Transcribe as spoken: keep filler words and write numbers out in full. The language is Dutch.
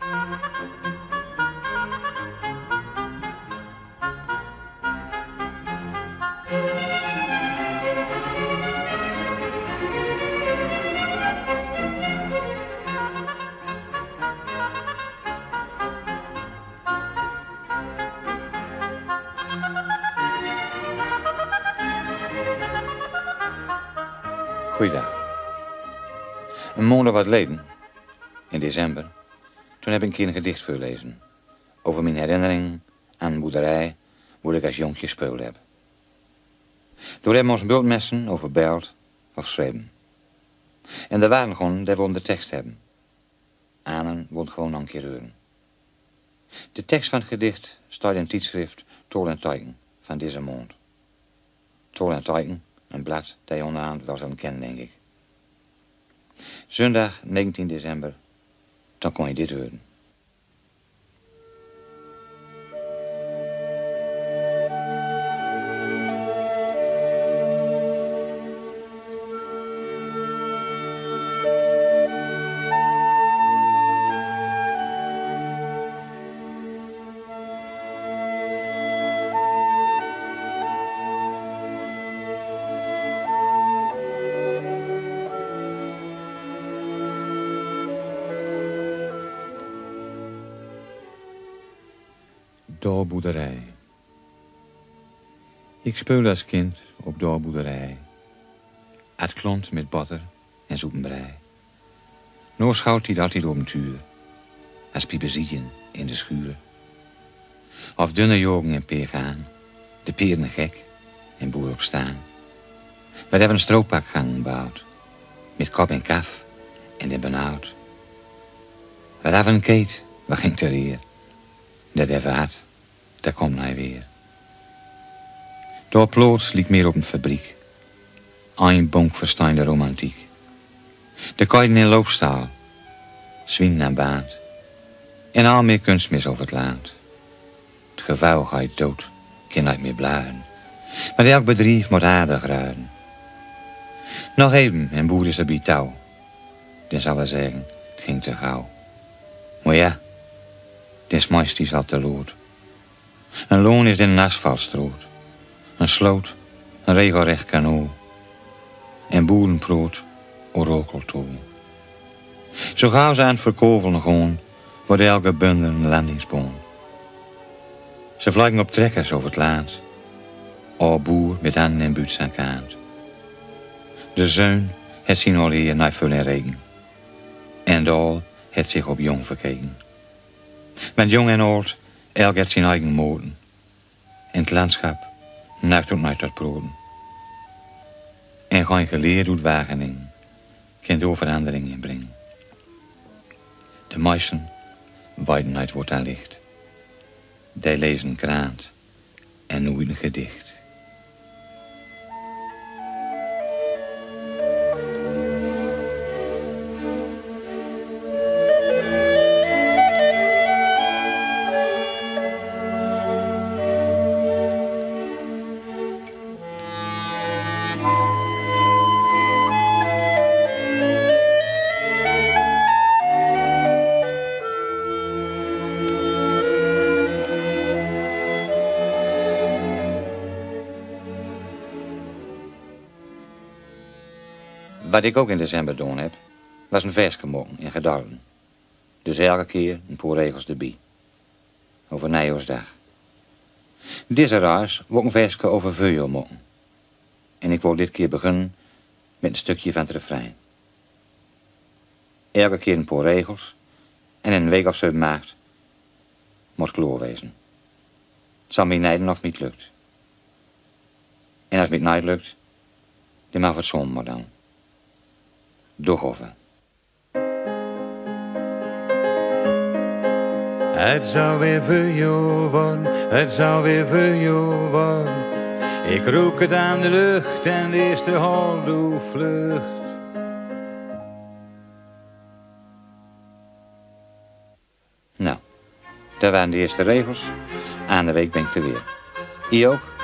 Goeiedag. Een maand of wat geleden, in december, toen heb ik een keer een gedicht voorlezen over mijn herinnering aan een boerderij waar ik als jongetje gespeeld heb. Door hebben we ons bultmessen over beld of schreven. En er waren gewoon, daar wilden de tekst hebben. Anen wilden gewoon een keer horen. De tekst van het gedicht staat in het tijdschrift Tol en Teiken van deze maand. Tol en Teiken, een blad dat je onderhand wel zou kennen, denk ik. Zondag negentien december, dan kon je dit horen. Doorboerderij. Ik speelde als kind op doorboerderij. Het klont met botter en soepenbrei. Nou schouwt hij altijd op een tuur. Als piepezieken in de schuur. Of dunne jogen en peergaan. De peren gek en boer op staan. We hebben een stroopakgang gebouwd. Met kop en kaf en de benauwd. We hebben een keet, waar ging ter hier. Dat even hard. Daar komt hij weer. Door plots liep meer op een fabriek. Een bonk verstaande romantiek. De kooiden in loopstaal. Zwien naar baat. En al meer kunstmis over het land. Het gevuil gaat dood. Kan nooit meer bluien. Maar elk bedrijf moet aardig ruiden. Nog even en boer is er bij touw. Dan zal we zeggen, het ging te gauw. Maar ja, dit smaist is al te lood. Een loon is in een asfaltstroot. Een sloot, een regelrecht kanoe. En boerenproot, orokeltoe. Zo gauw ze aan het verkovelen gaan, wordt elke bundel een landingsboom. Ze vliegen op trekkers over het land. Al boer met handen en buits aan kaart. De zeun het zien al hier naar vul en regen. En de al het zich op jong verkeken. Met jong en oud, elk heeft zijn eigen moten. En het landschap nuigt ook nooit tot broden. En geen geleerd doet Wageningen, kan door verandering inbrengen. De meisten wijden uit wat daar ligt. Die lezen kraant en nooit een gedicht. Wat ik ook in december gedaan heb, was een versje maken in gedachten. Dus elke keer een paar regels erbij. Over Nijjaarsdag. Deze reis wil ik een versje over vuur maken. En ik wil dit keer beginnen met een stukje van het refrein. Elke keer een paar regels en in een week of zo maart moet klaar wezen. Het zal mij nijden of het niet lukt. En als het niet lukt, dan mag het zomaar maar dan. Doorhoven. Het zou weer voor jou worden, het zou weer voor jou worden. Ik rook het aan de lucht en de eerste haldoe vlucht. Nou, dat waren de eerste regels. Aan de week ben ik er weer. Hier ook.